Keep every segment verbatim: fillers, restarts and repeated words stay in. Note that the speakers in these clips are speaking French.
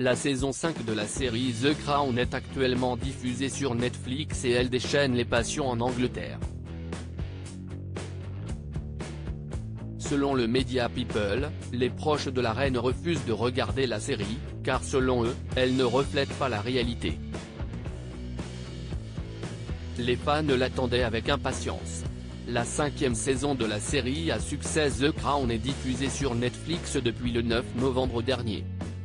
La saison cinq de la série The Crown est actuellement diffusée sur Netflix et elle déchaîne les passions en Angleterre. Selon le média People, les proches de la reine refusent de regarder la série, car selon eux, elle ne reflète pas la réalité. Les fans l'attendaient avec impatience. La cinquième saison de la série à succès The Crown est diffusée sur Netflix depuis le neuf novembre dernier.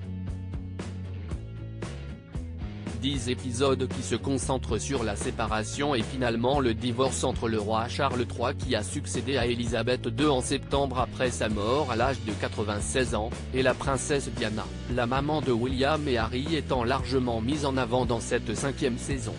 Dix épisodes qui se concentrent sur la séparation et finalement le divorce entre le roi Charles trois qui a succédé à Elisabeth deux en septembre après sa mort à l'âge de quatre-vingt-seize ans, et la princesse Diana, la maman de William et Harry étant largement mise en avant dans cette cinquième saison.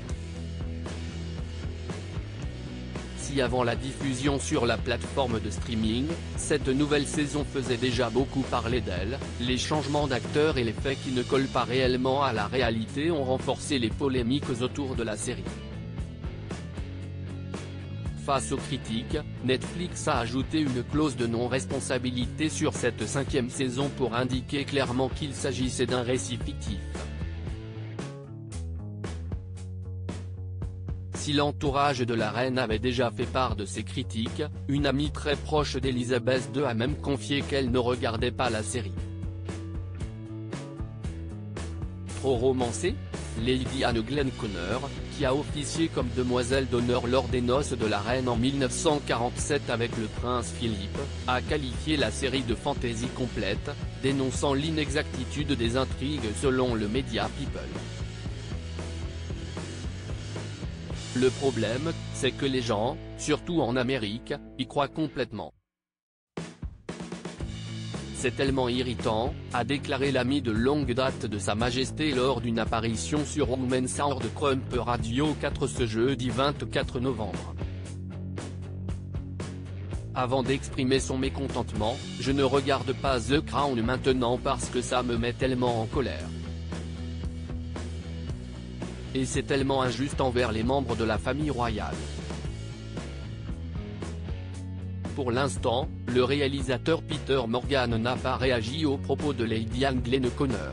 Si avant la diffusion sur la plateforme de streaming, cette nouvelle saison faisait déjà beaucoup parler d'elle, les changements d'acteurs et les faits qui ne collent pas réellement à la réalité ont renforcé les polémiques autour de la série. Face aux critiques, Netflix a ajouté une clause de non-responsabilité sur cette cinquième saison pour indiquer clairement qu'il s'agissait d'un récit fictif. Si l'entourage de la reine avait déjà fait part de ses critiques, une amie très proche d'Elisabeth deux a même confié qu'elle ne regardait pas la série. Trop romancée ? Lady Anne Glenconner, qui a officié comme demoiselle d'honneur lors des noces de la reine en mille neuf cent quarante-sept avec le prince Philippe, a qualifié la série de fantaisie complète, dénonçant l'inexactitude des intrigues selon le média People. Le problème, c'est que les gens, surtout en Amérique, y croient complètement. C'est tellement irritant, a déclaré l'ami de longue date de Sa Majesté lors d'une apparition sur Women's Hour de Trump Radio quatre ce jeudi vingt-quatre novembre. Avant d'exprimer son mécontentement, je ne regarde pas The Crown maintenant parce que ça me met tellement en colère. Et c'est tellement injuste envers les membres de la famille royale. Pour l'instant, le réalisateur Peter Morgan n'a pas réagi aux propos de Lady Anne Glenconner.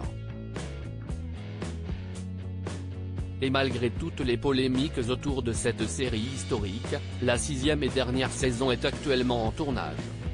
Et malgré toutes les polémiques autour de cette série historique, la sixième et dernière saison est actuellement en tournage.